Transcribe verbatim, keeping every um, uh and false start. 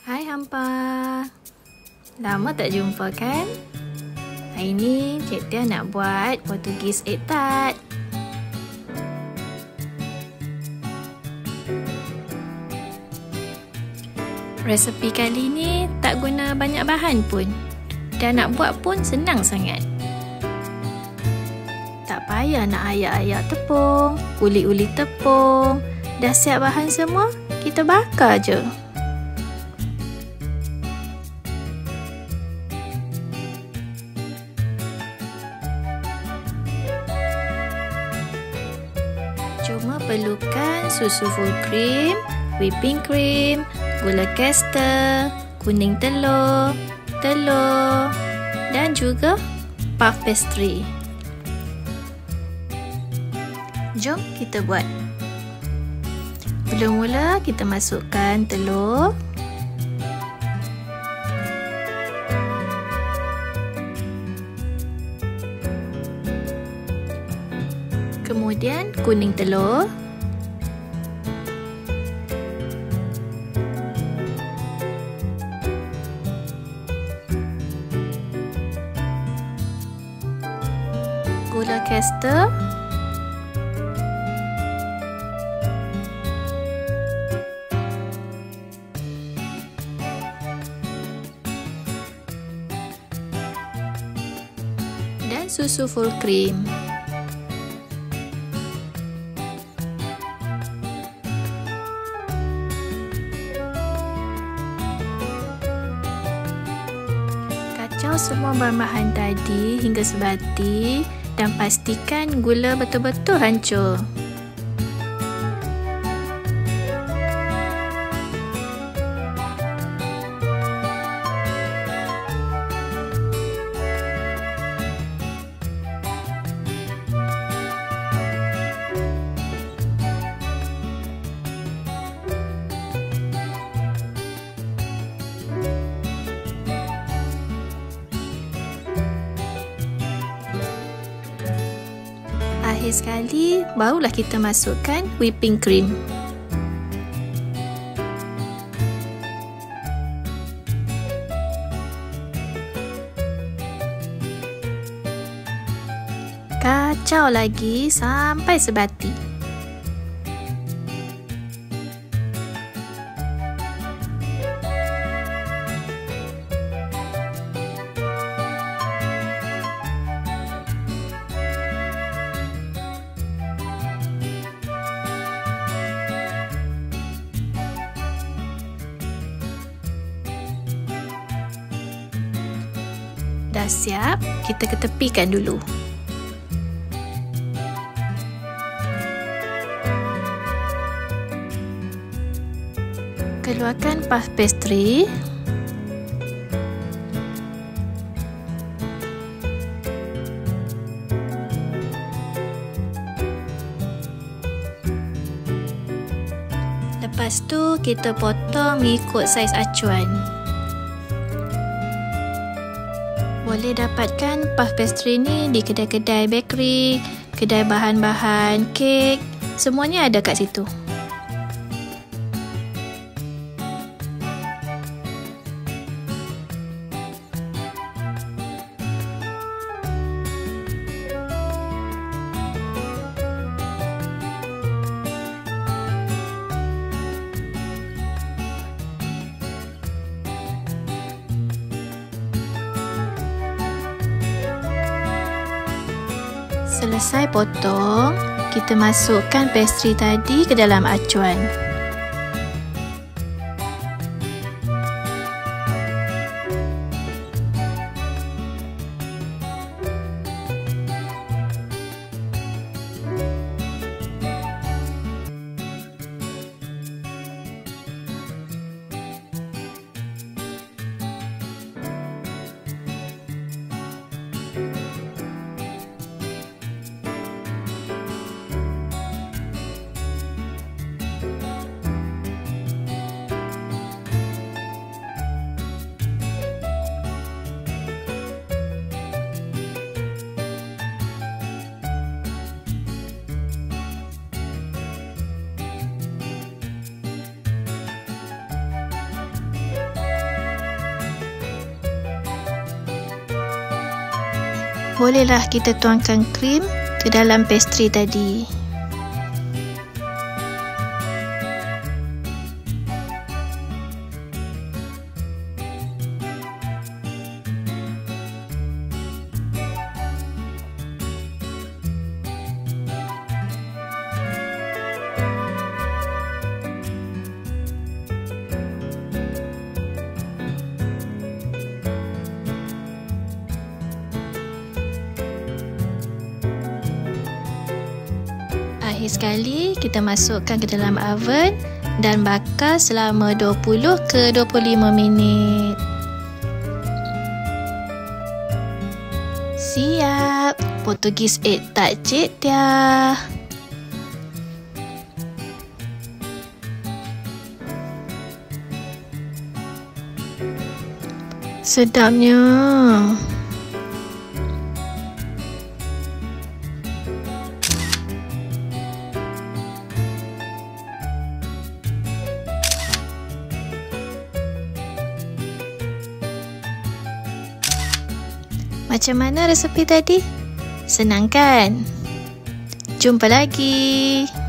Hai Hampa, lama tak jumpa kan? Hari ni Cik Tia nak buat Portugese egg tart. Resepi kali ni tak guna banyak bahan pun, dan nak buat pun senang sangat. Tak payah nak ayak-ayak tepung, ulit-ulit tepung. Dah siap bahan semua, kita bakar je. Cuma perlukan susu full cream, whipping cream, gula caster, kuning telur, telur dan juga puff pastry. Jom kita buat. Mula-mula kita masukkan telur. Kemudian kuning telur. Gula caster. Dan susu full cream. Kacau semua bahan-bahan tadi hingga sebati dan pastikan gula betul-betul hancur. Akhir sekali, barulah kita masukkan whipping cream. Kacau lagi sampai sebati. Dah siap, kita ketepikan dulu. Keluarkan puff pastry. Lepas tu kita potong mengikut saiz acuan. Boleh dapatkan puff pastry ni di kedai-kedai bakery, kedai bahan-bahan kek, semuanya ada kat situ. Selesai potong, kita masukkan pastry tadi ke dalam acuan. bolehlah kita tuangkan krim ke dalam pastry tadi. Akhir sekali kita masukkan ke dalam oven dan bakar selama dua puluh ke dua puluh lima minit. Siap, Portugese egg tart cik Tia. Sedapnya. Macam mana resepi tadi? Senang kan? Jumpa lagi.